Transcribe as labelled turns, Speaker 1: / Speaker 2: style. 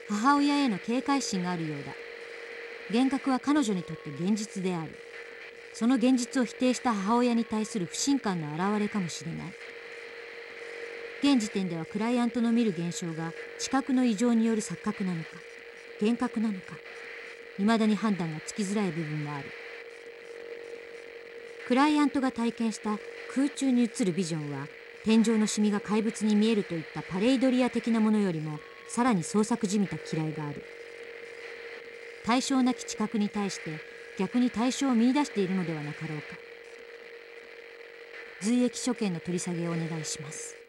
Speaker 1: 母親への警戒心があるようだ。幻覚は彼女にとって現実である。その現実を否定した母親に対する不信感の表れかもしれない。現時点ではクライアントの見る現象が知覚の異常による錯覚なのか幻覚なのか、未だに判断がつきづらい部分もある。クライアントが体験した空中に映るビジョンは、天井のシミが怪物に見えるといったパレイドリア的なものよりもさらに創作じみた嫌いがある。対象なき知覚に対して逆に対象を見出しているのではなかろうか。随役所見の取り下げをお願いします。